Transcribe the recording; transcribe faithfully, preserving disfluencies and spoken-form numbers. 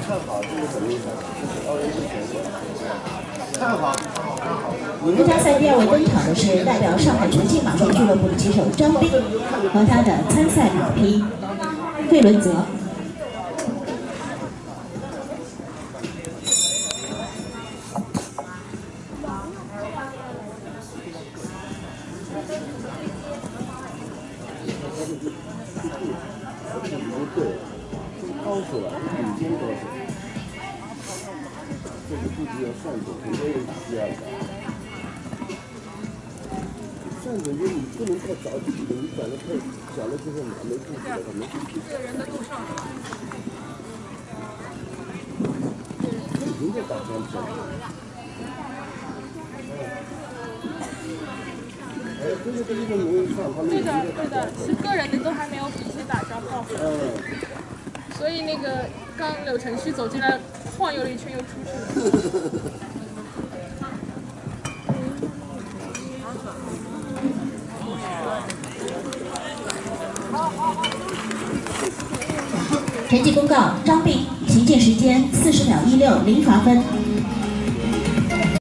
附加赛第二位登场的是代表上海重庆马术俱乐部的骑手张斌和他的参赛马匹费伦泽。 高手了，顶尖高手。这个估计要上手，很多人打第二个。上手就你不能太着急的，你转的太小了之后马没顾及了，他没顾及。这个人的路上。已经在打枪片了。哎，这个这个容易上，他们对的对的，是个人的都还没有比先打招呼。 嗯。 所以那个刚柳晨旭走进来，晃悠了一圈又出去了。 成绩公告：张斌，行进时间四十秒一六，零罚分。